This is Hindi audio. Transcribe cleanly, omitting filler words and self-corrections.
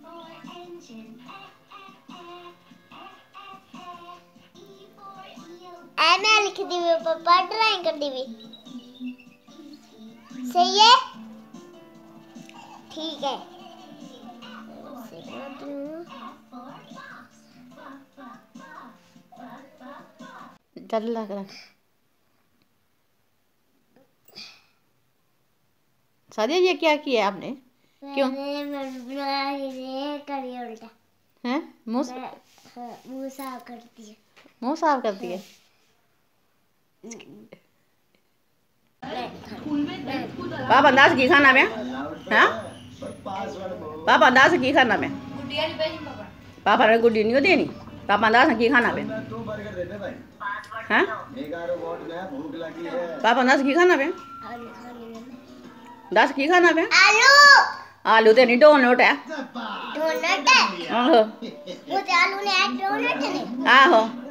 मैं लिख दी हुई पापा ड्राइंग कर दी हुई सही है ठीक है चल लग रहा सादिया ये क्या किया आपने क्यों करी उल्टा हैं मुंह साफ कर दिया मुंह साफ कर दिए पापा अंदाज की खाना में हाँ पापा अंदाज की खाना में पापा ने गुड्डी नहीं देनी पापा अंदाज की खाना में हाँ पापा अंदाज की खाना में दस की खाना में आलू आलू तो नहीं डोनट है डोनट है आहो वो आलू ने डोनट नहीं आहो